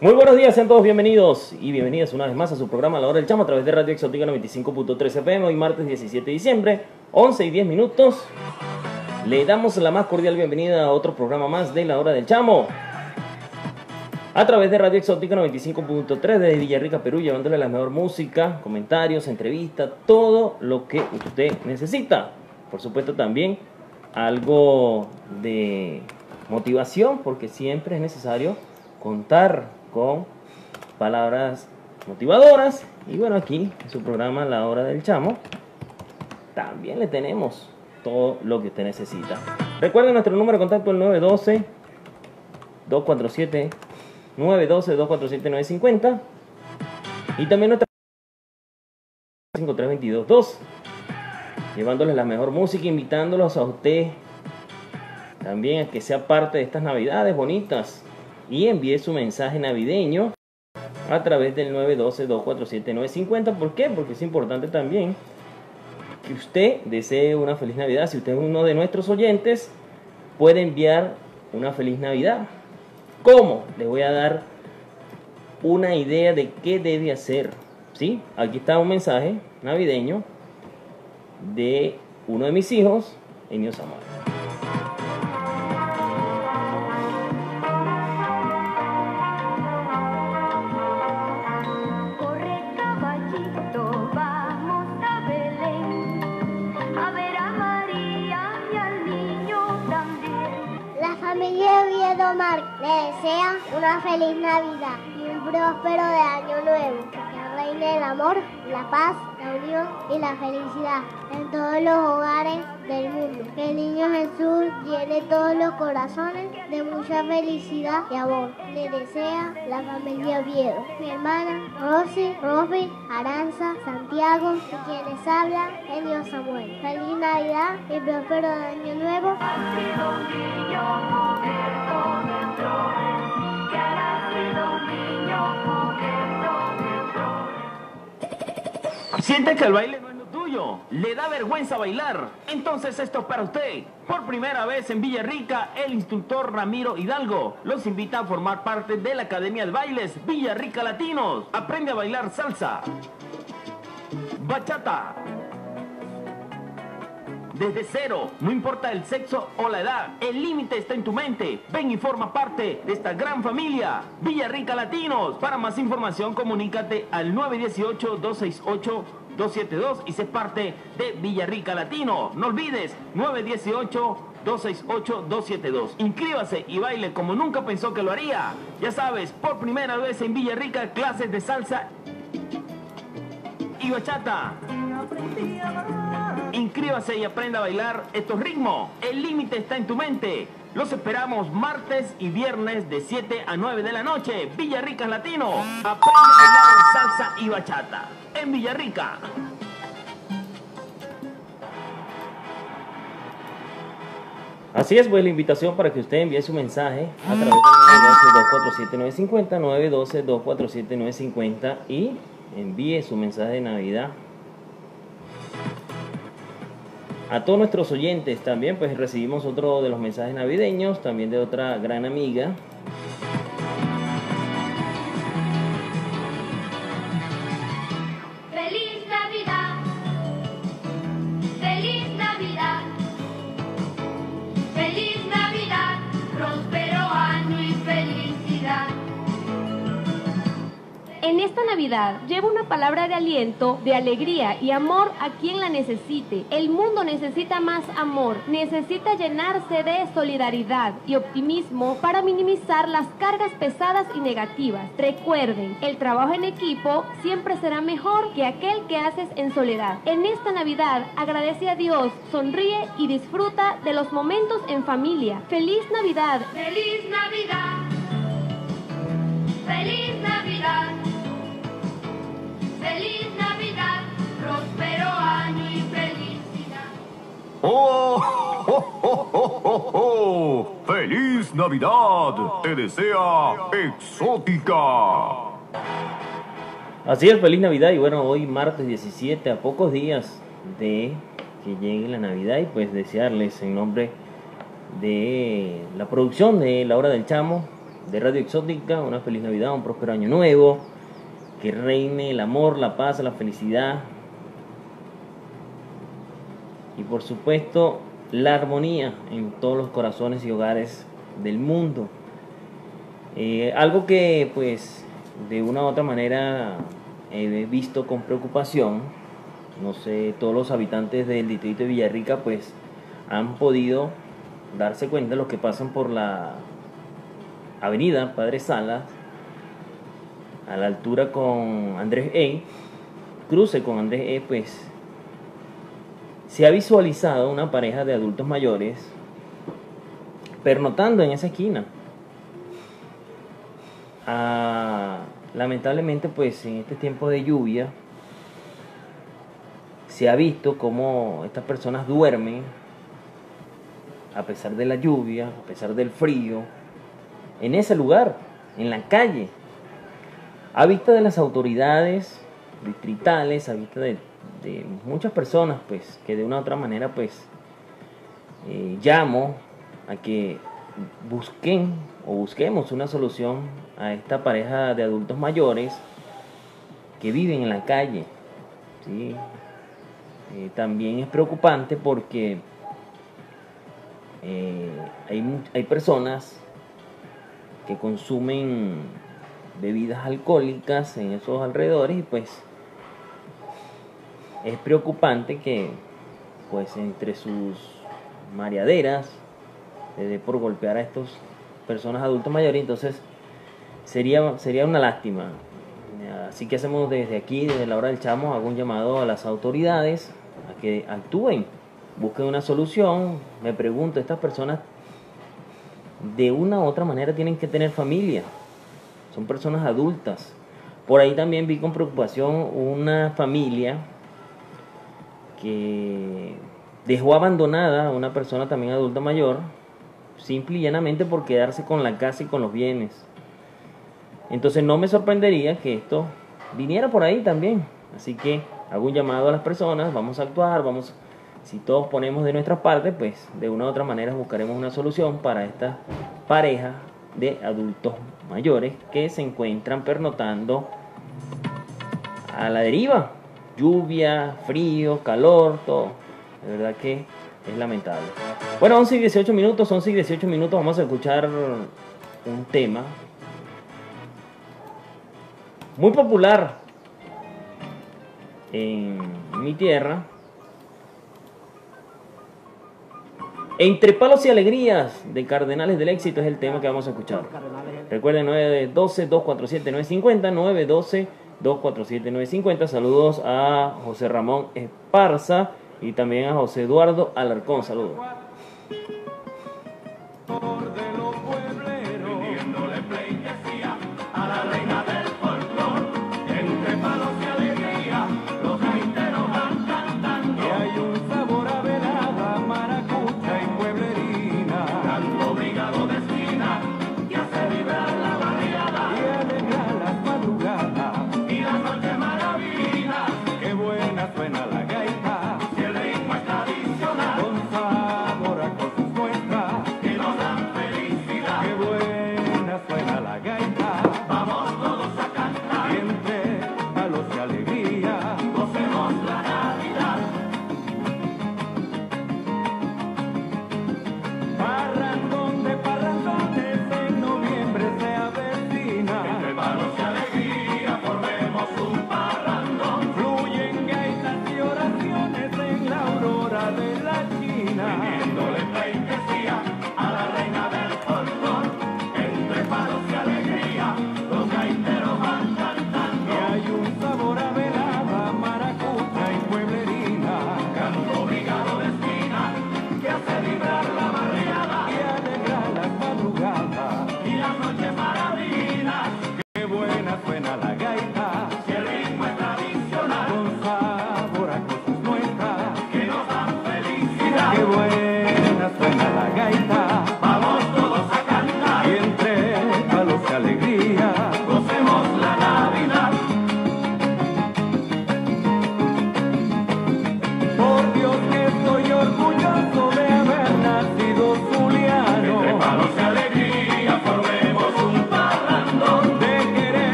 Muy buenos días, sean todos bienvenidos y bienvenidas una vez más a su programa La Hora del Chamo a través de Radio Exótica 95.3 FM. Hoy martes 17 de diciembre, 11 y 10 minutos. Le damos la más cordial bienvenida a otro programa más de La Hora del Chamo a través de Radio Exótica 95.3 desde Villarrica, Perú, llevándole la mejor música, comentarios, entrevistas, todo lo que usted necesita. Por supuesto también algo de motivación, porque siempre es necesario contar con palabras motivadoras. Y bueno, aquí en su programa La Hora del Chamo también le tenemos todo lo que usted necesita. Recuerden nuestro número de contacto, el 912-247-950, y también nuestra 53222, llevándoles la mejor música, invitándolos a usted también a que sea parte de estas navidades bonitas y envíe su mensaje navideño a través del 912-247-950. ¿Por qué? Porque es importante también que usted desee una feliz Navidad. Si usted es uno de nuestros oyentes, puede enviar una feliz Navidad. ¿Cómo? Les voy a dar una idea de qué debe hacer. ¿Sí? Aquí está un mensaje navideño de uno de mis hijos, Enio Samuel. Le desea una feliz Navidad y un próspero de Año Nuevo, que reine el amor, la paz, la unión y la felicidad en todos los hogares del mundo. Que el niño Jesús llene todos los corazones de mucha felicidad y amor. Le desea la familia Oviedo, mi hermana Rosy, Rofi, Aranza, Santiago y quienes hablan, Enio Samuel. Feliz Navidad y próspero de Año Nuevo. ¿Siente que el baile no es lo tuyo? ¿Le da vergüenza bailar? Entonces esto es para usted. Por primera vez en Villarrica, el instructor Ramiro Hidalgo los invita a formar parte de la Academia de Bailes Villarrica Latinos. Aprende a bailar salsa, bachata, desde cero, no importa el sexo o la edad, el límite está en tu mente. Ven y forma parte de esta gran familia, Villarrica Latinos. Para más información, comunícate al 918-268-272 y sé parte de Villarrica Latino. No olvides, 918-268-272. Inscríbase y baile como nunca pensó que lo haría. Ya sabes, por primera vez en Villarrica, clases de salsa y bachata. Inscríbase y aprenda a bailar estos ritmos. El límite está en tu mente. Los esperamos martes y viernes de 7 a 9 de la noche. Villarrica Latino. Aprende a bailar salsa y bachata en Villarrica. Así es, pues la invitación para que usted envíe su mensaje a través del 912-247-950, 912-247-950 y envíe su mensaje de Navidad. A todos nuestros oyentes también, pues recibimos otro de los mensajes navideños, también de otra gran amiga. ¡Feliz Navidad! ¡Feliz Navidad! ¡Feliz Navidad! ¡Próspero año y felicidad! En esta Navidad lleva una palabra de aliento, de alegría y amor a quien la necesite. El mundo necesita más amor, necesita llenarse de solidaridad y optimismo para minimizar las cargas pesadas y negativas. Recuerden, el trabajo en equipo siempre será mejor que aquel que haces en soledad. En esta Navidad agradece a Dios, sonríe y disfruta de los momentos en familia. ¡Feliz Navidad! ¡Feliz Navidad! ¡Feliz Navidad! ¡Feliz Navidad! ¡Próspero año y felicidad! ¡Oh! ¡Oh, oh, oh, oh, oh! ¡Feliz Navidad! ¡Te desea Exótica! Así es, feliz Navidad. Y bueno, hoy martes 17, a pocos días de que llegue la Navidad, y pues desearles en nombre de la producción de La Hora del Chamo de Radio Exótica, una feliz Navidad, un próspero año nuevo, que reine el amor, la paz, la felicidad y por supuesto la armonía en todos los corazones y hogares del mundo. Algo que pues de una u otra manera he visto con preocupación, no sé, todos los habitantes del distrito de Villarrica pues han podido darse cuenta de los que pasan por la avenida Padre Salas, a la altura con Andrés E, cruce con Andrés E, pues se ha visualizado una pareja de adultos mayores pernotando en esa esquina. Lamentablemente pues en este tiempo de lluvia se ha visto cómo estas personas duermen a pesar de la lluvia, a pesar del frío, en ese lugar, en la calle, a vista de las autoridades distritales, a vista de muchas personas pues que de una u otra manera pues llamo a que busquemos una solución a esta pareja de adultos mayores que viven en la calle, ¿sí? También es preocupante porque hay personas que consumen bebidas alcohólicas en esos alrededores y pues es preocupante que pues entre sus mareaderas le dé por golpear a estas personas adultos mayores. Entonces sería una lástima. Así que hacemos desde aquí, desde la hora del chamo, hago un llamado a las autoridades a que actúen, busquen una solución. Me pregunto, estas personas de una u otra manera tienen que tener familia, son personas adultas. Por ahí también vi con preocupación una familia que dejó abandonada a una persona también adulta mayor, simple y llanamente por quedarse con la casa y con los bienes. Entonces no me sorprendería que esto viniera por ahí también. Así que hago un llamado a las personas, vamos a actuar, si todos ponemos de nuestra parte, pues de una u otra manera buscaremos una solución para esta pareja de adultos mayores que se encuentran pernotando a la deriva. Lluvia, frío, calor, todo. De verdad que es lamentable. Bueno, 11 y 18 minutos, vamos a escuchar un tema muy popular en mi tierra. Entre palos y alegrías de Cardenales del Éxito es el tema que vamos a escuchar. Recuerden, 912-247-950, 912-247-950. Saludos a José Ramón Esparza y también a José Eduardo Alarcón. Saludos. Suena la gaita, si el ritmo es tradicional, con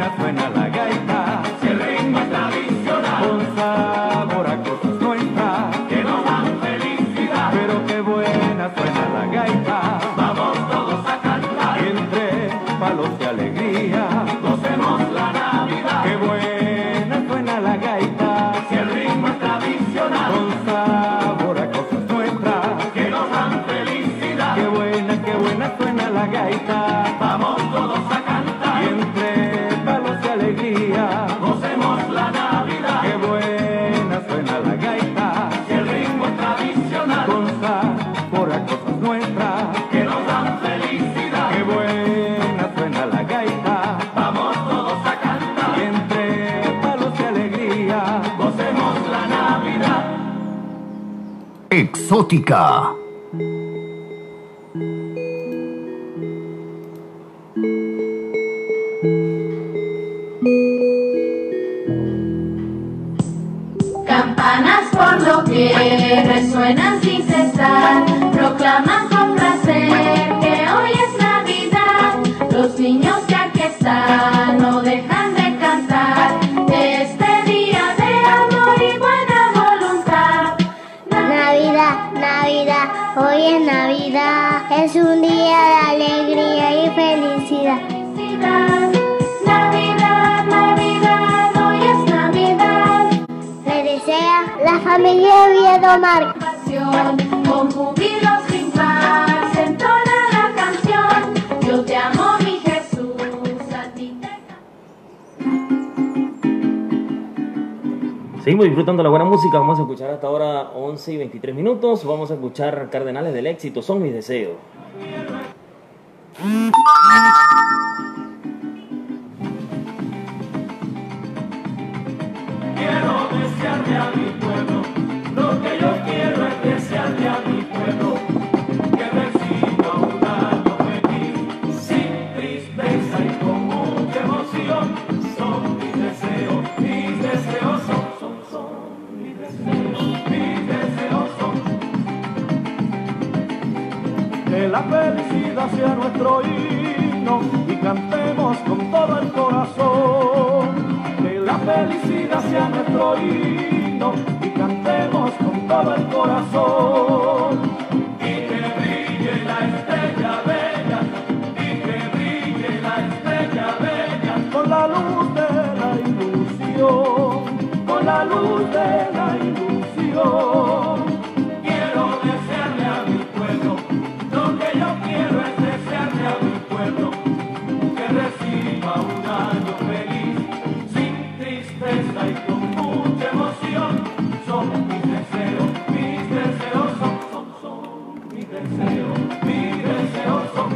buena suena la gaita, Si el ritmo es tradicional, con sabor a cosas nuestras, que nos dan felicidad. pero qué buena suena la gaita, Vamos todos a cantar, y entre palos de alegría, gocemos la Navidad. qué buena suena la gaita, Si el ritmo es tradicional, con sabor a cosas nuestras, que nos dan felicidad. qué buena suena la gaita, Vamos todos a y cantar, entre palos de alegría, gocemos la Navidad. qué buena suena la gaita, Si el ritmo es tradicional, con sabor a cosas nuestras, que nos dan felicidad. qué buena suena la gaita, Vamos todos a cantar, y entre palos de alegría, gocemos la Navidad. Exótica. Campanas por doquier resuenan sin cesar, proclaman con placer que hoy es Navidad. Los niños ya que están no dejan de cantar este día de amor y buena voluntad. Navidad, Navidad, hoy es Navidad, es un día de alegría y felicidad. Felicidad, Navidad, Navidad, hoy es Navidad. Le desea la familia Oviedo Mar. Pasión, con júbilo sin paz, entona la canción. Yo te amo, mi Jesús, a ti te Seguimos disfrutando la buena música. Vamos a escuchar hasta ahora 11 y 23 minutos. Vamos a escuchar Cardenales del Éxito, Son mis deseos. Quiero desearle a mi pueblo, lo que yo quiero es desearle a mi pueblo que reciba un año feliz, sin tristeza y con mucha emoción. Son mis deseos son mis deseos son. que la felicidad sea nuestro himno y cantemos con todo el corazón. Que la felicidad sea nuestro himno y cantemos con todo el corazón. Y que brille la estrella bella, y que brille la estrella bella, Con la luz de la ilusión, con la luz de la ilusión. quiero desearle a mi pueblo, lo que yo quiero es desearle a mi pueblo que reciba un año feliz, sin tristeza y con mucha emoción. Son mis deseos son mis deseos son.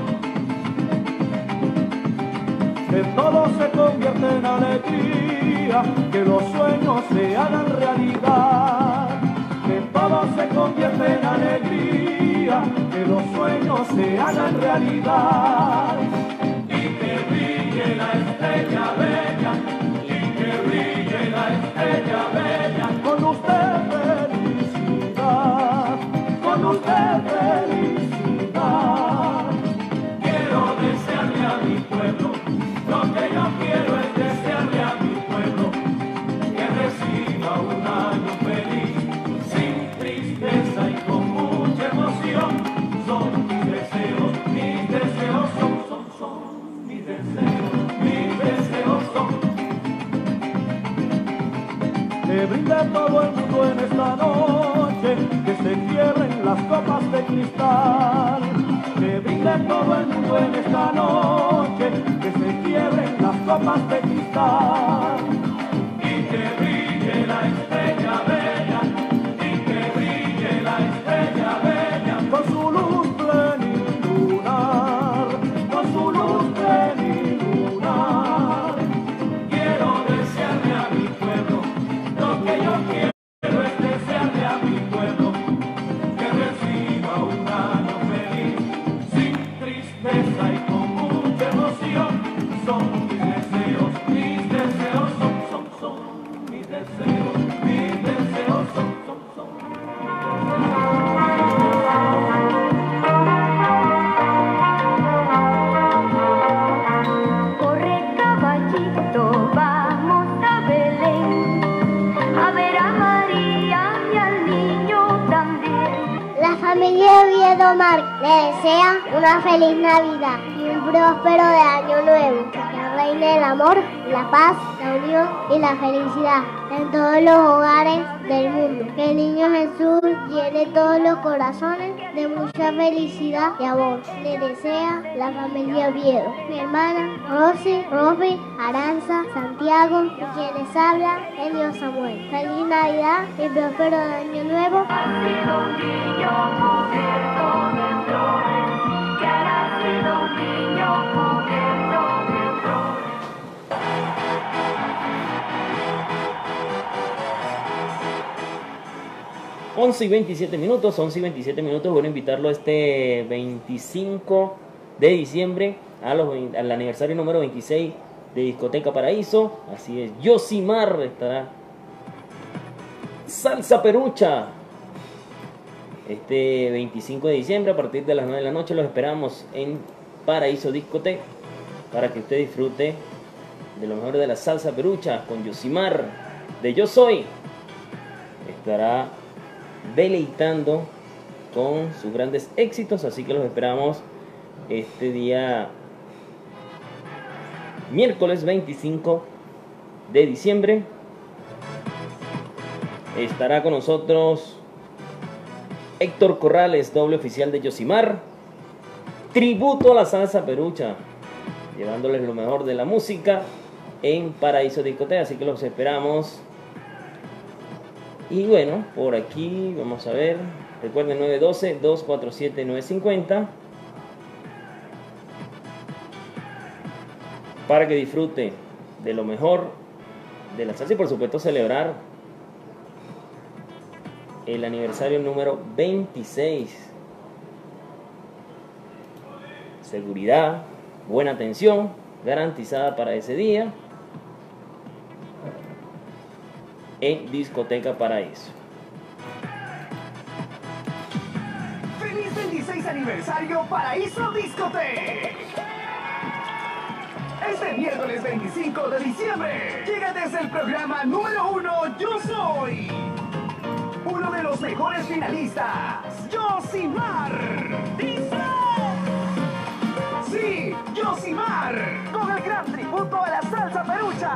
Que todo se convierta en alegría, que los sueños se hagan realidad. Que todo se convierta en alegría, que los sueños se hagan realidad. Y que brille la estrella bella, y que brille la estrella bella, Con usted felicidad, con usted felicidad. quiero desearle a mi pueblo, lo que yo quiero es desearle a mi pueblo que reciba un año feliz, sin tristeza y con mucha emoción. Son mis deseos son mis deseos son. Que brinde todo el mundo en esta noche, que se quiebren las copas de cristal. Que brinde todo el mundo en esta noche, que se quiebren las copas de cristal. Y que brille la estrella bella, y que brille la estrella bella, Con su luz plenilunar, con su luz plenilunar. quiero desearle a mi pueblo, lo que yo quiero es desearle a mi pueblo que reciba un año feliz, sin tristeza y con mucha emoción. Son mis deseos Alberto Mar le desea una feliz Navidad y un próspero de Año Nuevo. Que reine el amor, la paz, la unión y la felicidad en todos los hogares del mundo. Que el niño Jesús llene todos los corazones de mucha felicidad y amor. Le desea la familia Oviedo, mi hermana Rosy, Rofi, Aranza, Santiago y quienes hablan, Elio Samuel. Feliz Navidad y próspero de Año Nuevo. Ha sido un niño cubierto de flores, que ha sido un niño cubierto de flores. 11 y 27 minutos. Bueno, invitarlo este 25 de diciembre al aniversario número 26 de Discoteca Paraíso. Así es, Yosimar estará. Salsa Perucha. Este 25 de diciembre a partir de las 9 de la noche los esperamos en Paraíso Discoteca para que usted disfrute de lo mejor de la salsa perucha con Yosimar de Yo Soy. Estará deleitando con sus grandes éxitos, así que los esperamos este día miércoles 25 de diciembre. Estará con nosotros Héctor Corrales, doble oficial de Yosimar, tributo a la salsa perucha, llevándoles lo mejor de la música en Paraíso Discoteca, así que los esperamos. Y bueno, por aquí vamos a ver, recuerden 912-247-950 para que disfrute de lo mejor de la salsa y por supuesto celebrar el aniversario número 26. Seguridad, buena atención garantizada para ese día en Discoteca Paraíso. ¡Feliz 26 aniversario Paraíso Discoteca! Este miércoles 25 de diciembre llega desde el programa número 1 Yo Soy, uno de los mejores finalistas, Yosimar. ¡Dice! Sí, Yosimar, con el gran tributo a la salsa perucha.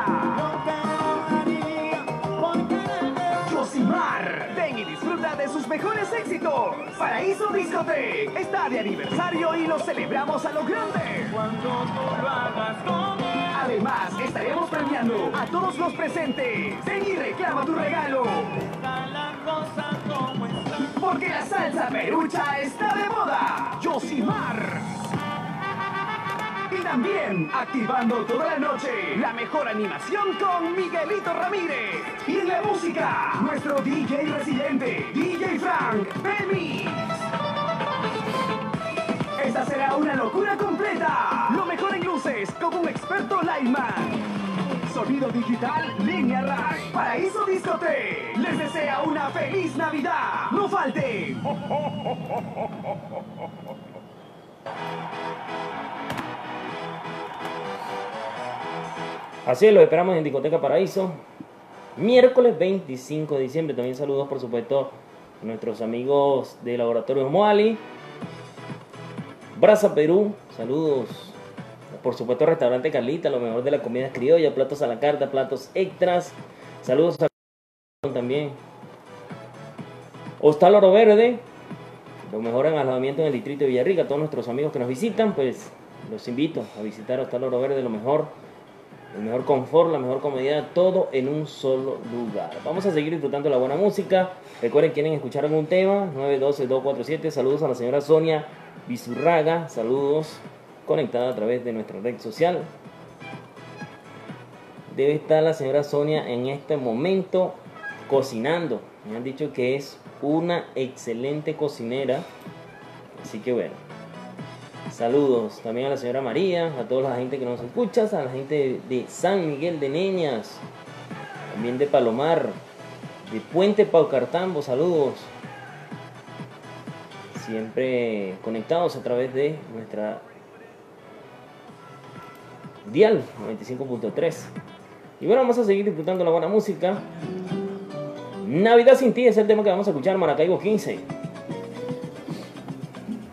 Yosimar, ven y disfruta de sus mejores éxitos. Paraíso Discoteca está de aniversario y lo celebramos a lo grande. Cuando tú lo hagas con él. Además, estaremos premiando a todos los presentes. Ven y reclama tu regalo. Está la cosa como está. Porque la salsa perucha está de moda. Yosimar. Y también, activando toda la noche, la mejor animación con Miguelito Ramírez. Y en la música, nuestro DJ residente, DJ Frank Remix. Esta será una locura completa. Lo mejor en luces con un experto lineman. Sonido digital, línea rack. Paraíso Discoteca les desea una feliz Navidad. No falten. Así es, los esperamos en Discoteca Paraíso miércoles 25 de diciembre. También saludos por supuesto a nuestros amigos de Laboratorios Moali, Brasa Perú, saludos por supuesto al restaurante Carlita, lo mejor de la comida criolla, platos a la carta, platos extras, saludos a también Hostal Oro Verde, lo mejor en alojamiento en el distrito de Villarrica. A todos nuestros amigos que nos visitan, pues los invito a visitar Hostal Oro Verde, lo mejor, el mejor confort, la mejor comodidad, todo en un solo lugar. Vamos a seguir disfrutando de la buena música. Recuerden, quieren escuchar algún tema, 912-247. Saludos a la señora Sonia Bizurraga, saludos, conectada a través de nuestra red social. Debe estar la señora Sonia en este momento cocinando. Me han dicho que es una excelente cocinera, así que bueno. Saludos también a la señora María, a toda la gente que nos escucha, a la gente de San Miguel de Neñas, también de Palomar, de Puente Paucartambo, saludos. Siempre conectados a través de nuestra dial 95.3. Y bueno, vamos a seguir disfrutando la buena música. Navidad sin ti es el tema que vamos a escuchar, Maracaibo 15.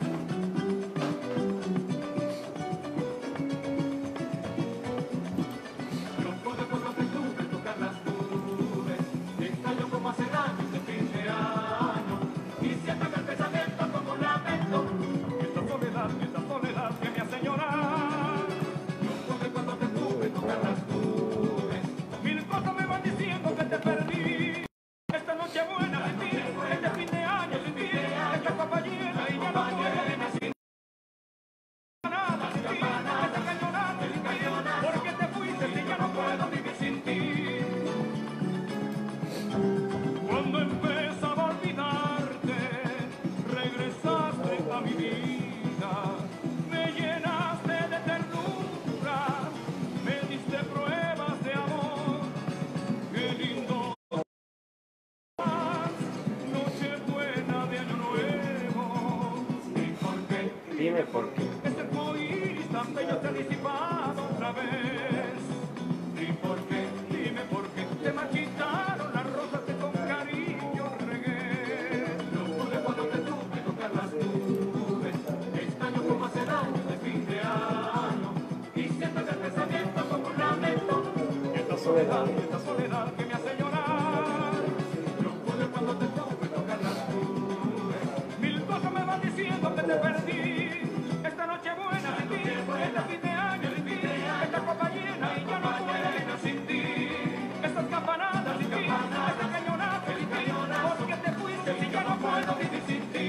Dime por qué. Este arcoíris tan bello se ha disipado otra vez. ¿Y por qué? Dime por qué te marchitaron las rosas que con cariño regué. No pude cuando te tuve tocar las nubes. Extraño como hace daño de fin de año. Y siento el pensamiento como un lamento. Esta soledad que me hace llorar. No pude cuando te tuve tocar las nubes. Mil cosas me van diciendo que te perdí. Esta noche buena sin ti, este fin de año sin ti, esta copa llena y ya no puedo vivir sin ti. Estas campanadas sin ti, este cañonazo sin ti, porque te fuiste y ya no puedo vivir sin ti.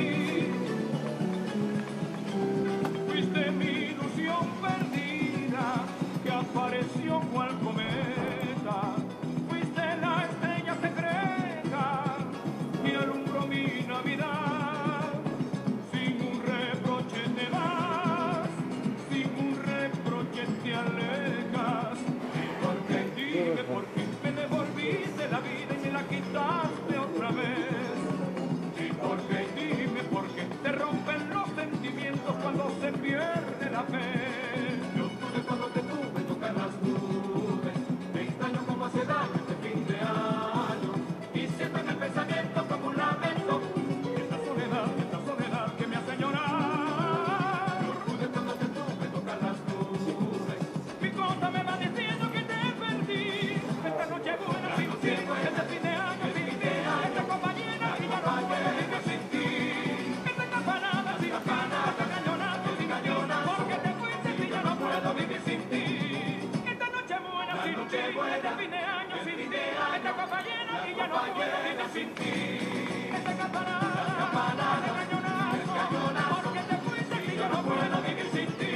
Fuiste mi ilusión perdida que apareció cual cometa. Fuiste la estrella secreta que alumbró mi Navidad. Sin un reproche te vas, sin un reproche te alejas. ¿Y por qué? Dime por qué me devolviste la vida y me la quitaste otra vez. ¿Y por qué? Dime por qué te rompen los sentimientos cuando se pierde la fe. Yo pude cuando te tuve tocar las nubes. Te extraño como hace daño este fin de año. Y siento en el pensamiento como un lamento. Esta soledad que me hace llorar. Yo pude cuando te tuve tocar las nubes. Mi cosa me va diciendo que te perdí. Esta noche buena sin ti, este fin de año sin ti, esta compañera y ya no puedo vivir sin ti. Esta campanada sin ti, esta cañonazo sin ti, porque te fuiste y ya no puedo vivir sin ti. Esta noche buena sin ti, este fin de año sin ti, esta compañera y ya no puedo vivir sin ti. Esta campanada, este cañonazo, porque te fuiste y ya no puedo vivir sin ti.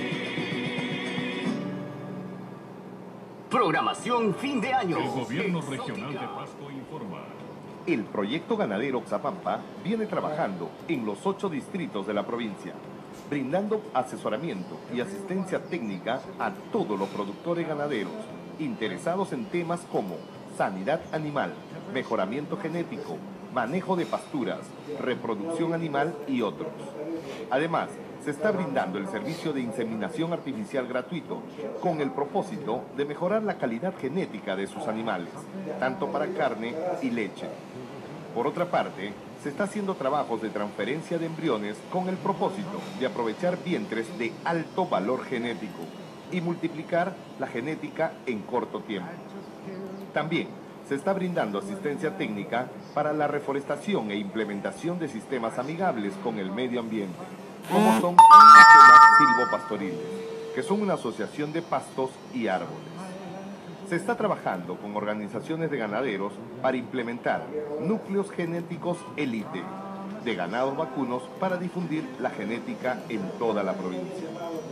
Programación fin de año. El gobierno regional de Pasco informa. El proyecto ganadero Oxapampa viene trabajando en los 8 distritos de la provincia, brindando asesoramiento y asistencia técnica a todos los productores ganaderos interesados en temas como sanidad animal, mejoramiento genético, manejo de pasturas, reproducción animal y otros. Además, se está brindando el servicio de inseminación artificial gratuito con el propósito de mejorar la calidad genética de sus animales, tanto para carne y leche. Por otra parte, se está haciendo trabajos de transferencia de embriones con el propósito de aprovechar vientres de alto valor genético y multiplicar la genética en corto tiempo. También se está brindando asistencia técnica para la reforestación e implementación de sistemas amigables con el medio ambiente, como son sistemas silvopastoriles, que son una asociación de pastos y árboles. Se está trabajando con organizaciones de ganaderos para implementar núcleos genéticos élite de ganados vacunos para difundir la genética en toda la provincia.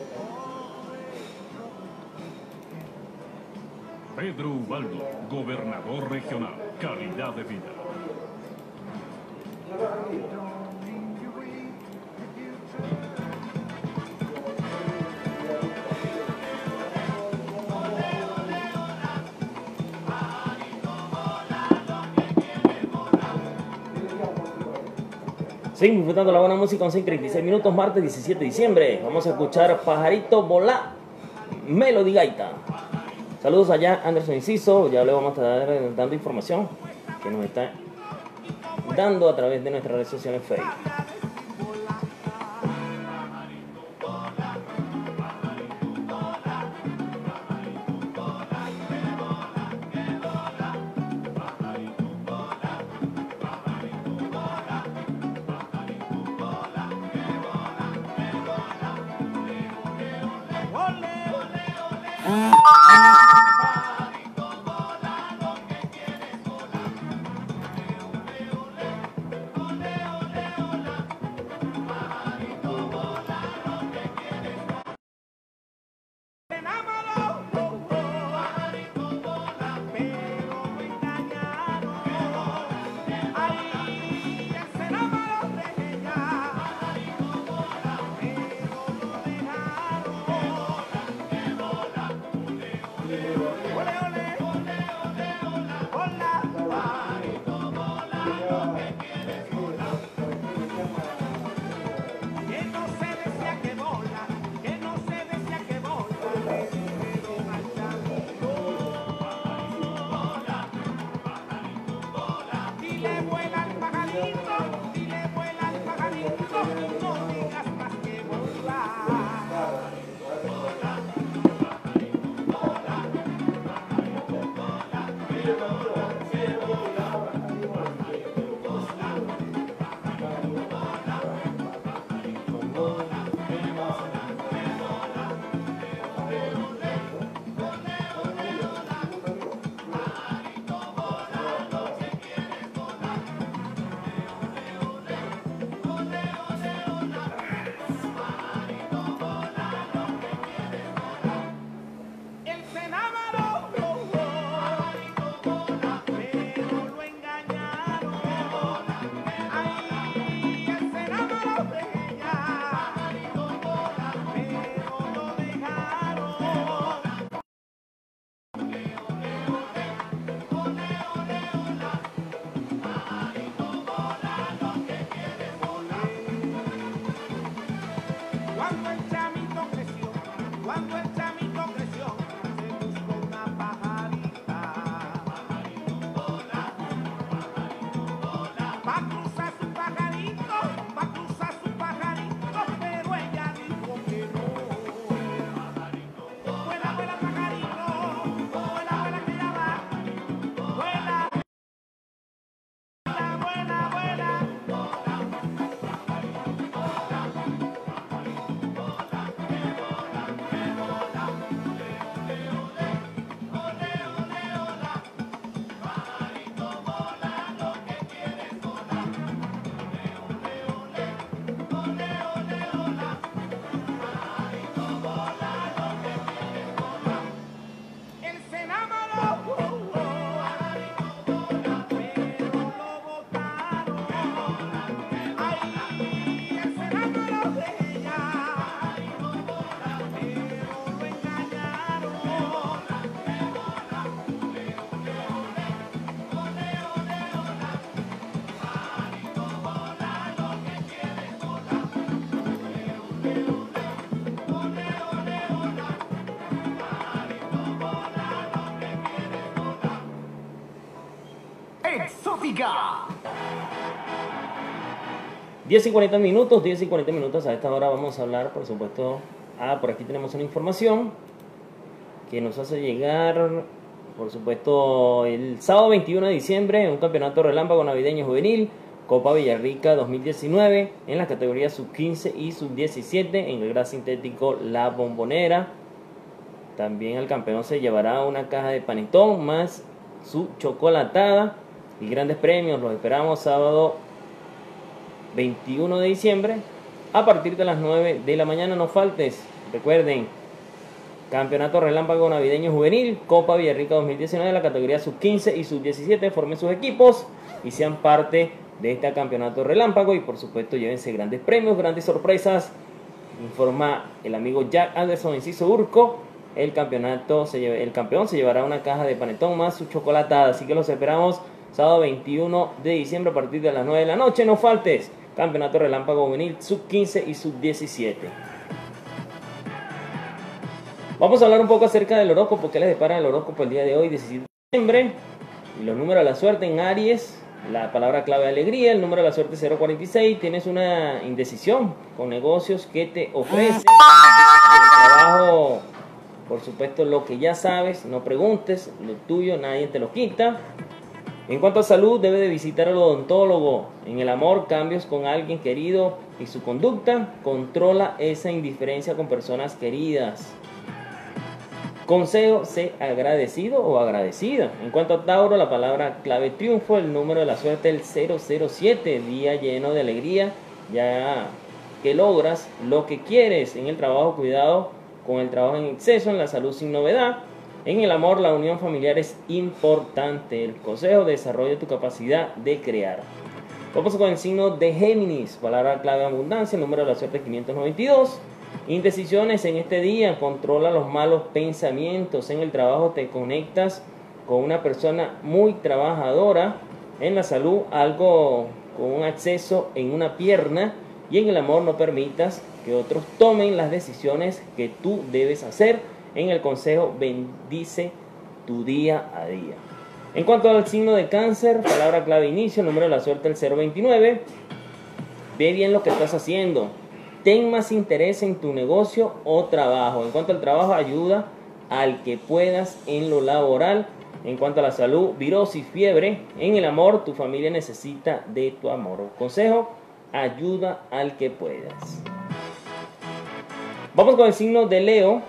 Pedro Ubaldo, gobernador regional. Calidad de vida. Seguimos disfrutando la buena música, 11:36 minutos, martes 17 de diciembre. Vamos a escuchar Pajarito Volá, Melody Gaita. Saludos allá, Anderson Inciso. Ya le vamos a estar dando información que nos está dando a través de nuestras redes sociales Facebook. Exótica. 10 y 40 minutos, 10 y 40 minutos. A esta hora vamos a hablar, por supuesto. Por aquí tenemos una información que nos hace llegar, por supuesto, el sábado 21 de diciembre, un campeonato relámpago navideño juvenil, Copa Villarrica 2019, en las categorías sub-15 y sub-17, en el gras sintético La Bombonera. También el campeón se llevará una caja de panetón más su chocolatada y grandes premios. Los esperamos sábado 21 de diciembre a partir de las 9 de la mañana. No faltes. Recuerden, campeonato relámpago navideño juvenil, Copa Villarrica 2019, la categoría sub-15 y sub-17. Formen sus equipos y sean parte de este campeonato relámpago, y por supuesto llévense grandes premios, grandes sorpresas. Informa el amigo Jack Anderson Enciso Urco. El campeón se llevará una caja de panetón más su chocolatada. Así que los esperamos sábado 21 de diciembre a partir de las 9 de la noche. No faltes. Campeonato relámpago juvenil sub-15 y sub-17. Vamos a hablar un poco acerca del horóscopo. ¿Qué les depara el horóscopo el día de hoy, 17 de diciembre? Y los números de la suerte en Aries. La palabra clave alegría. El número de la suerte 046. Tienes una indecisión con negocios que te ofrecen. El trabajo, por supuesto, lo que ya sabes, no preguntes, lo tuyo nadie te lo quita. En cuanto a salud, debe de visitar al odontólogo. En el amor, cambios con alguien querido y su conducta. Controla esa indiferencia con personas queridas. Consejo, sé agradecido o agradecida. En cuanto a Tauro, la palabra clave triunfo, el número de la suerte el 007, día lleno de alegría, ya que logras lo que quieres. En el trabajo, cuidado con el trabajo en exceso. En la salud, sin novedad. En el amor, la unión familiar es importante. El consejo, desarrolla tu capacidad de crear. Vamos con el signo de Géminis, palabra clave abundancia, el número de la suerte 592. Indecisiones en este día, controla los malos pensamientos. En el trabajo te conectas con una persona muy trabajadora. En la salud, algo con un acceso en una pierna. Y en el amor, no permitas que otros tomen las decisiones que tú debes hacer. En el consejo, bendice tu día a día. En cuanto al signo de Cáncer, palabra clave inicio, número de la suerte el 029. Ve bien lo que estás haciendo. Ten más interés en tu negocio o trabajo. En cuanto al trabajo, ayuda al que puedas en lo laboral. En cuanto a la salud, virosis, fiebre. En el amor, tu familia necesita de tu amor. Consejo, ayuda al que puedas. Vamos con el signo de Leo.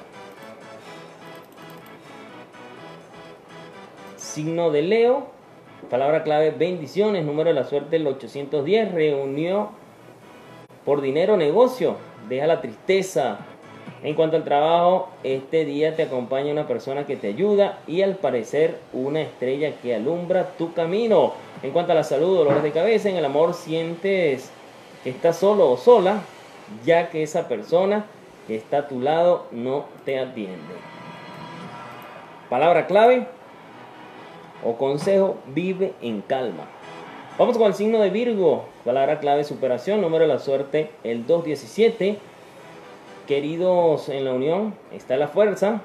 Signo de Leo, palabra clave bendiciones, número de la suerte el 810, reunión por dinero, negocio, deja la tristeza. En cuanto al trabajo, este día te acompaña una persona que te ayuda y al parecer una estrella que alumbra tu camino. En cuanto a la salud, dolores de cabeza. En el amor, sientes que estás solo o sola, ya que esa persona que está a tu lado no te atiende. Palabra clave o consejo, vive en calma. Vamos con el signo de Virgo, palabra clave superación, número de la suerte el 217. Queridos en la unión, está la fuerza.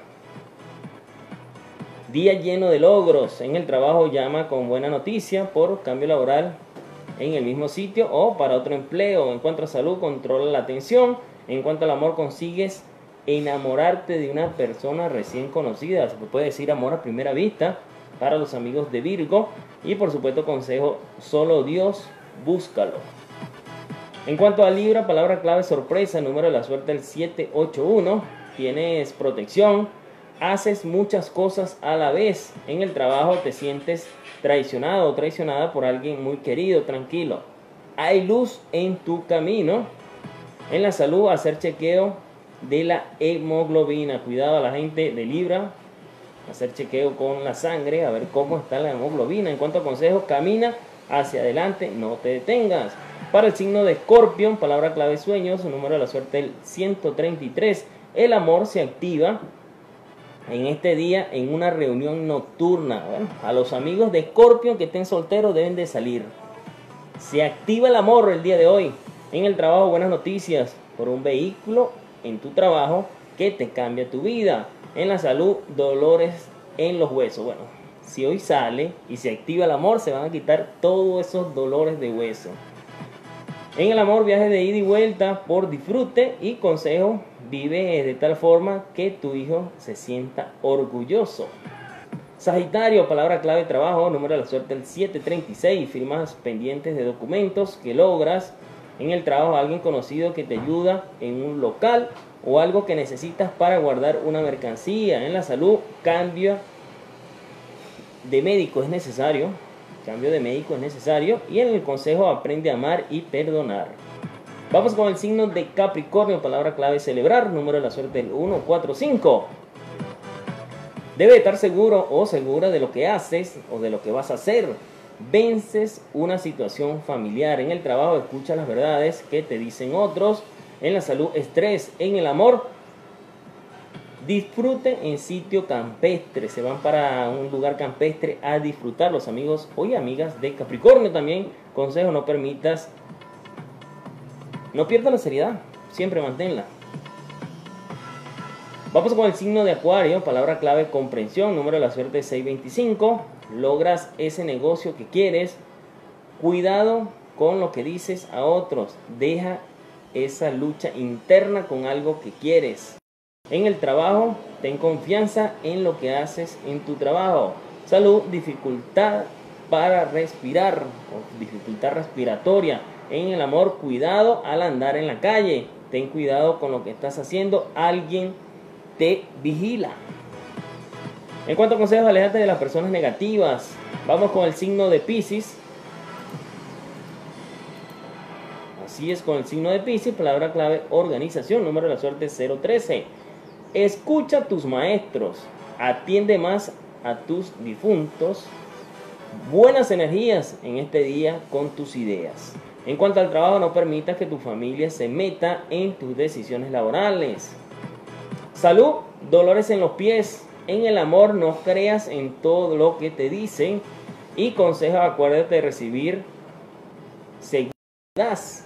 Día lleno de logros. En el trabajo, llama con buena noticia por cambio laboral en el mismo sitio o para otro empleo. En cuanto a salud, controla la tensión. En cuanto al amor, consigues enamorarte de una persona recién conocida. Se puede decir amor a primera vista para los amigos de Virgo. Y por supuesto, consejo, solo Dios, búscalo. En cuanto a Libra, palabra clave sorpresa, número de la suerte el 781. Tienes protección, haces muchas cosas a la vez. En el trabajo te sientes traicionado o traicionada por alguien muy querido, tranquilo. Hay luz en tu camino. En la salud, hacer chequeo de la hemoglobina. Cuidado a la gente de Libra. Hacer chequeo con la sangre, a ver cómo está la hemoglobina. En cuanto a consejos, camina hacia adelante, no te detengas. Para el signo de Escorpio, palabra clave sueños, número de la suerte el 133. El amor se activa en este día en una reunión nocturna. Bueno, a los amigos de Escorpio que estén solteros deben de salir. Se activa el amor el día de hoy. En el trabajo, buenas noticias por un vehículo en tu trabajo que te cambia tu vida. En la salud, dolores en los huesos. Bueno, si hoy sale y se activa el amor, se van a quitar todos esos dolores de hueso. En el amor, viajes de ida y vuelta por disfrute y consejo, vive de tal forma que tu hijo se sienta orgulloso. Sagitario, palabra clave trabajo, número de la suerte el 736, firmas pendientes de documentos que logras. En el trabajo, alguien conocido que te ayuda en un local o algo que necesitas para guardar una mercancía. En la salud, cambio de médico es necesario. Cambio de médico es necesario. Y en el consejo, aprende a amar y perdonar. Vamos con el signo de Capricornio, palabra clave celebrar, número de la suerte el 145. Debe estar seguro o segura de lo que haces o de lo que vas a hacer. Vences una situación familiar. En el trabajo, escucha las verdades que te dicen otros. En la salud, estrés. En el amor, disfrute en sitio campestre. Se van para un lugar campestre a disfrutar los amigos o amigas de Capricornio también. Consejo, no permitas, no pierdas la seriedad. Siempre manténla. Vamos con el signo de Acuario. Palabra clave comprensión. Número de la suerte 625. Logras ese negocio que quieres. Cuidado con lo que dices a otros. Deja esa lucha interna con algo que quieres. En el trabajo, ten confianza en lo que haces en tu trabajo. Salud, dificultad para respirar o dificultad respiratoria. En el amor, cuidado al andar en la calle. Ten cuidado con lo que estás haciendo. Alguien te vigila. En cuanto a consejos, aléjate de las personas negativas. Vamos con el signo de Piscis. Así es, con el signo de Piscis, palabra clave organización, número de la suerte 013. Escucha a tus maestros, atiende más a tus difuntos. Buenas energías en este día con tus ideas. En cuanto al trabajo, no permitas que tu familia se meta en tus decisiones laborales. Salud, dolores en los pies. En el amor, no creas en todo lo que te dicen. Y consejo, acuérdate de recibir seguidas.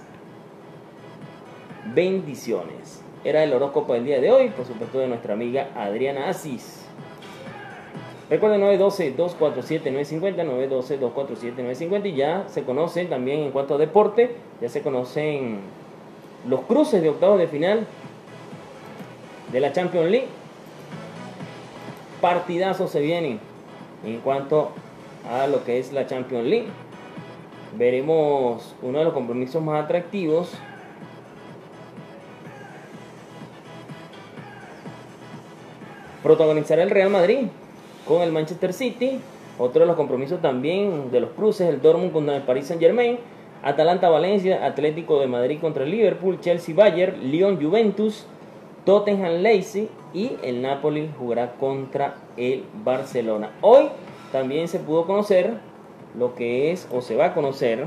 Bendiciones. Era el horóscopo del día de hoy, por supuesto, de nuestra amiga Adriana Asís. Recuerden 912-247-950, 912-247-950 y ya se conocen también en cuanto a deporte, ya se conocen los cruces de octavos de final de la Champions League. Partidazos se vienen. en cuanto a lo que es la Champions League. Veremos uno de los compromisos más atractivos. Protagonizará el Real Madrid con el Manchester City. Otro de los compromisos también de los cruces, el Dortmund contra el Paris Saint-Germain, Atalanta-Valencia, Atlético de Madrid contra el Liverpool, Chelsea-Bayern, Lyon-Juventus, Tottenham-Leipzig y el Napoli jugará contra el Barcelona. Hoy también se pudo conocer lo que es, o se va a conocer,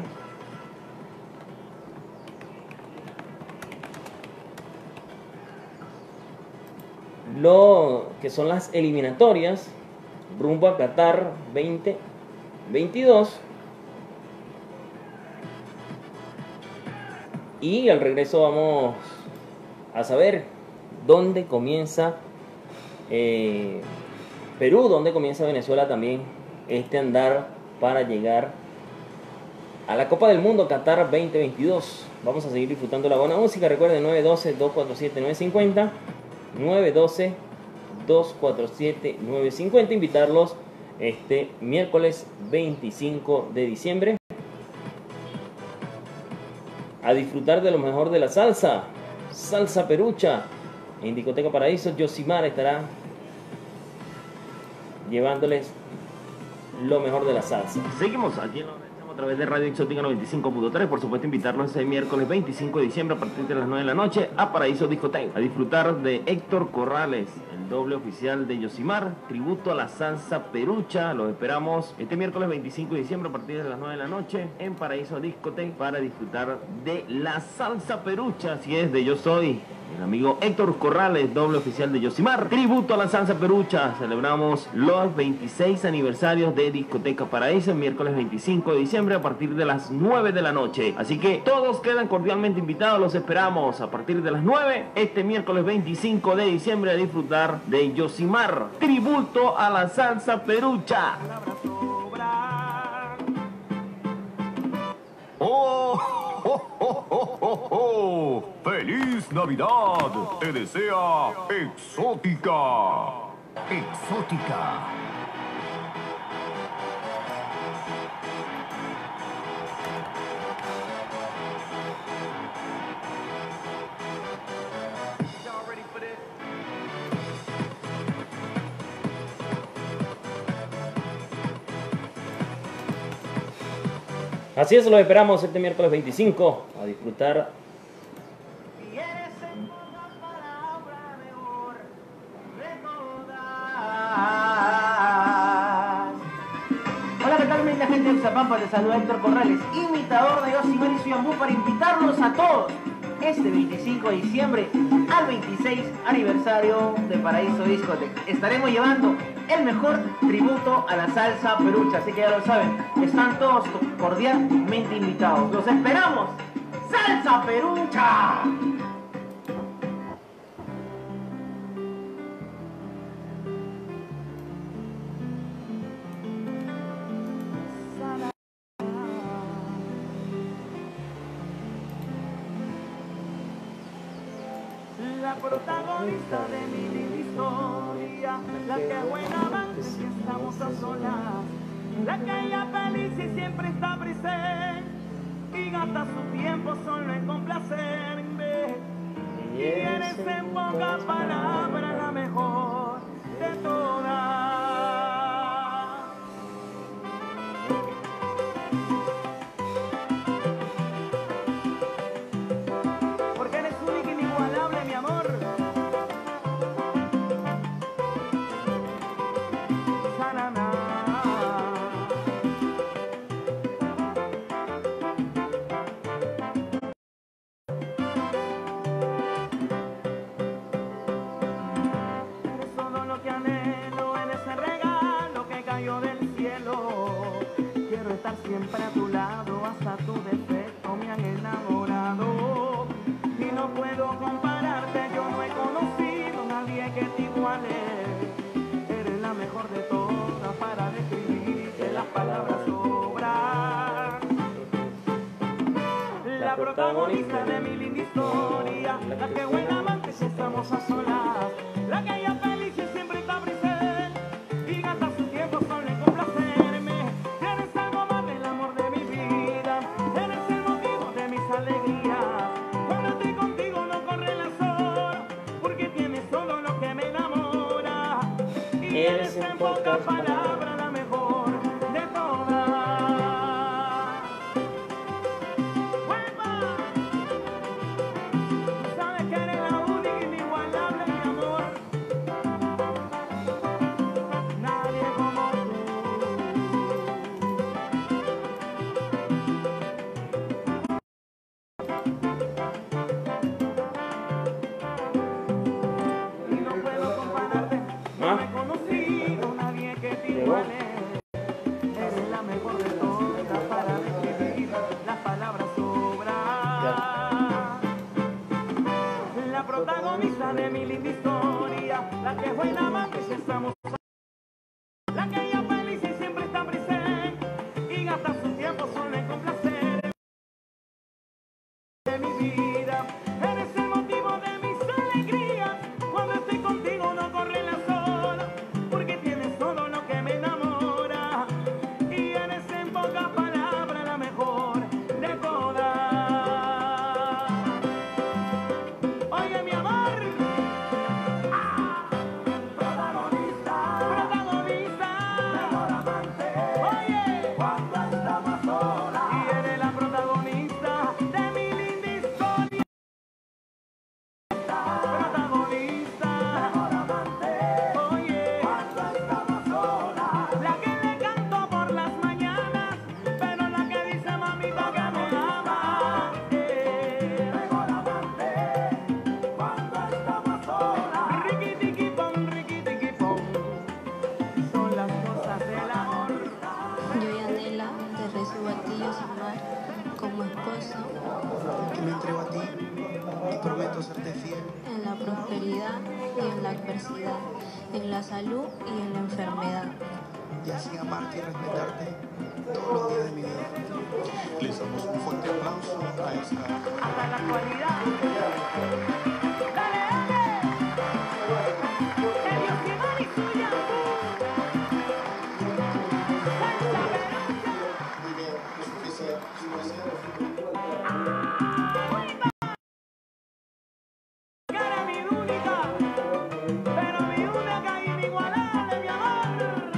lo que son las eliminatorias rumbo a Qatar 2022. Y al regreso vamos a saber dónde comienza Perú, dónde comienza Venezuela también este andar para llegar a la Copa del Mundo Qatar 2022. Vamos a seguir disfrutando la buena música. Recuerden 912-247-950, 912-247-950. Invitarlos este miércoles 25 de diciembre a disfrutar de lo mejor de la salsa, Salsa Perucha, en Discoteca Paraíso. Yosimar estará llevándoles lo mejor de la salsa. Seguimos aquí en a través de Radio Exótica 95.3. Por supuesto, invitarlos ese miércoles 25 de diciembre a partir de las 9 de la noche a Paraíso Discoteca, a disfrutar de Héctor Corrales, el doble oficial de Yosimar, tributo a la salsa Perucha. Los esperamos este miércoles 25 de diciembre a partir de las 9 de la noche en Paraíso Discoteca para disfrutar de la salsa Perucha. Así es, de Yo Soy el amigo Héctor Corrales, doble oficial de Yosimar, tributo a la salsa Perucha. Celebramos los 26 aniversarios de Discoteca Paraíso el miércoles 25 de diciembre a partir de las 9 de la noche. Así que todos quedan cordialmente invitados, los esperamos a partir de las 9 este miércoles 25 de diciembre a disfrutar de Yosimar, tributo a la salsa Perucha. ¡Oh! ¡Oh, oh, oh, oh, oh! ¡Feliz Navidad! Te desea Exótica. Exótica. Así es, los esperamos este miércoles 25 a disfrutar. Hola, ¿qué tal, linda gente de Uxapampa? Les saluda Héctor Corrales, imitador de Yosimar y Suyambú, para invitarlos a todos este 25 de diciembre al 26 aniversario de Paraíso Discoteca. Estaremos llevando el mejor tributo a la salsa Perucha, así que ya lo saben, están todos cordialmente invitados. ¡Los esperamos! ¡Salsa Perucha! La protagonista de mi linda historia, la que buena amante si estamos a solas, la que ella feliz y siempre está presente y gasta su tiempo solo en complacerme. Y eres en pocas palabras la mejor de todas. Porque eres única y inigualable, mi amor. Sanana. Eres todo lo que anhelo, eres el regalo que cayó del cielo. Quiero estar siempre a tu lado, hasta tu defecto me han enamorado. Y no puedo compararte, yo no he conocido a nadie que te iguale. Eres la mejor de todas, para describirte las palabras sobran. La protagonista de mi linda historia, la que buena amante si estamos a solas, la que ella feliz y siempre está presente y gasta su tiempo solo en pocas palabras, la mejor de todas. ¡Hueva! Sabes que eres la única y inigualable, mi amor. Nadie como tú. Y no puedo compararte, no he conocido nadie que te iguale. Eres la mejor de todas, para describir las palabras sobran. La protagonista de mi linda historia, la que fue la amante y estamos, la que ella feliz y siempre está presente y gasta su tiempo solo en complacer de mi vida. Eres el motivo de mis alegrías. Cuando estoy contigo no corre la sola, porque tienes todo lo que me enamora. Y eres en pocas palabras la mejor de todas. Oye, mi amor. Protagonista, mejor amante. Oye, cuando estamos solas. Y eres la protagonista de mi linda historia. Protagonista, mejor amante. Oye, cuando estamos solas. La que le canto por las mañanas, pero la que dice mamita que me ama. Mejor amante, cuando estamos solas. Riquitiquipón, son las cosas del amor. Yo, Yanela, te recibo a ti, Yosimar, como esposo, Que me entrego a ti y prometo serte fiel. en la prosperidad y en la adversidad, en la salud y en la enfermedad. Y así amarte y respetarte todos los días de mi vida. Les damos un fuerte aplauso a esta. Hasta la actualidad. Dale, dale. El Yosimar y su Yambú. Salsa Perucha. Muy bien, es suficiente. Cara mi única, pero mi única inigualable, mi amor.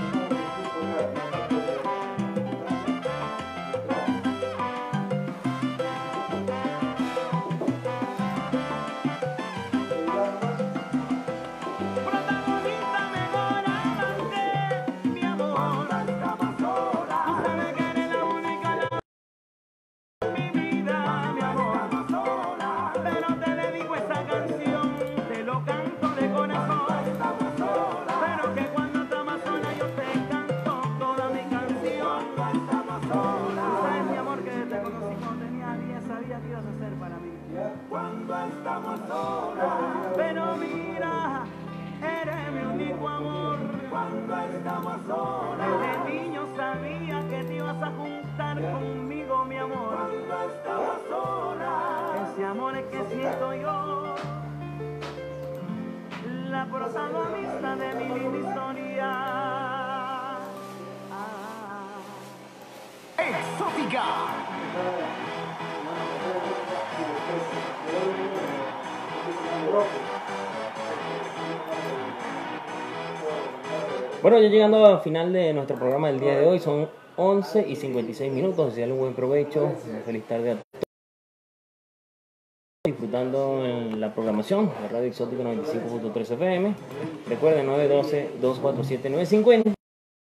Protagonista, mejor amante, mi amor. Estamos solas. Tú sabes que eres la única, mi vida, mi amor. Pero te dedico esta canción, te lo canto de corazón. Pero que cuando estamos sola yo te canto toda mi canción. Sabes, mi amor, que te conocí cuando tenía 10, sabía que ibas a ser para mí. Cuando estamos solas. Pero mira, eres mi único amor. Cuando estamos solas. Desde niño sabía que te ibas a juntar conmigo, mi amor. Cuando estamos solas. Ese amor es que siento yo. La protagonista de mi linda historia. Exótica. Bueno, ya llegando al final de nuestro programa del día de hoy, son 11 y 56 minutos. Desearle un buen provecho, una feliz tarde a todos. Disfrutando en la programación de Radio Exótica 95.3 FM. Recuerden, 912-247-950.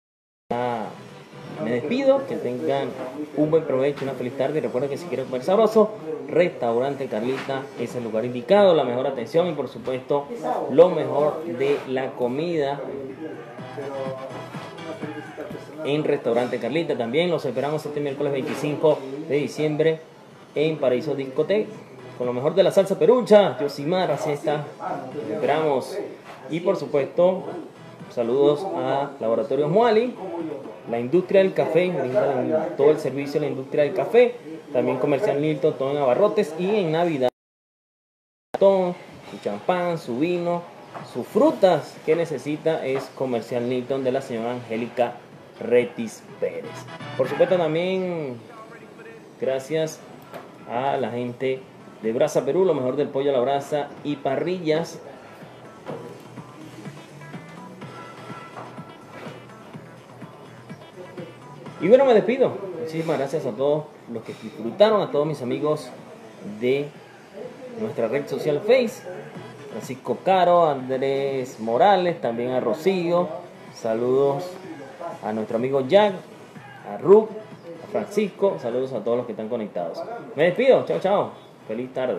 Me despido, que tengan un buen provecho, una feliz tarde. Y recuerden que si quieren comer sabroso, Restaurante Carlita es el lugar indicado, la mejor atención y por supuesto lo mejor de la comida en Restaurante Carlita. También los esperamos este miércoles 25 de diciembre en Paraíso Discoteca con lo mejor de la salsa perucha. Yosimar, así está, los esperamos. Y por supuesto saludos a Laboratorios Muali, la industria del café, brinda todo el servicio de la industria del café. También Comercial Nilton, todo en abarrotes. Y en Navidad, su champán, su vino, sus frutas que necesita es Comercial Nilton de la señora Angélica Retis Pérez. Por supuesto también gracias a la gente de Brasa Perú, lo mejor del pollo a la brasa y parrillas. Y bueno, me despido. Muchísimas gracias a todos los que disfrutaron, a todos mis amigos de nuestra red social Face. Francisco Caro, Andrés Morales, también a Rocío. Saludos a nuestro amigo Jack, a Ruth, a Francisco. Saludos a todos los que están conectados. Me despido. Chao, chao. Feliz tarde.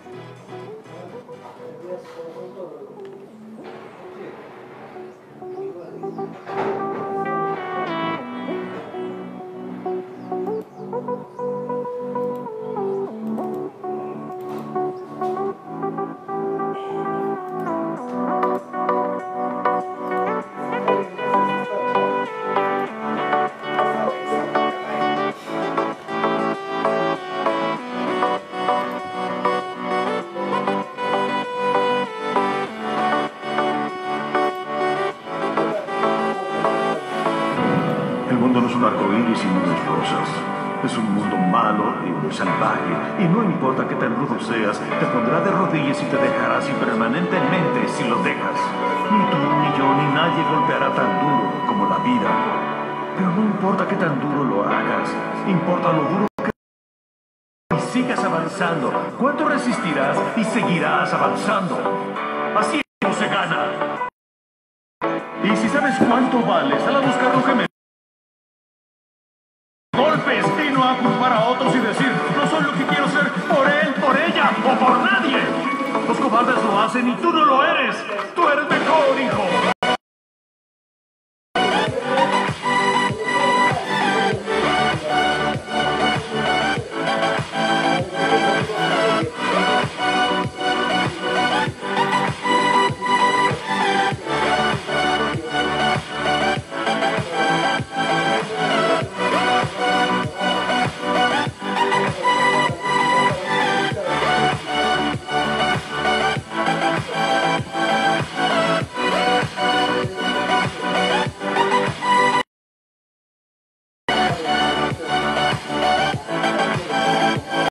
Arcoíris y nubes rosas. Es un mundo malo y muy salvaje, y no importa qué tan rudo seas, te pondrá de rodillas y te dejará así permanentemente si lo dejas. Ni tú, ni yo, ni nadie golpeará tan duro como la vida. Pero no importa qué tan duro lo hagas, importa lo duro que y sigas avanzando. ¿Cuánto resistirás y seguirás avanzando? Así no se gana. Y si sabes cuánto vales, sal a buscar lo que me golpes y no a culpar a otros y decir no soy lo que quiero ser por él, por ella o por nadie. Los cobardes lo hacen y tú no lo eres. Tú eres mejor, hijo.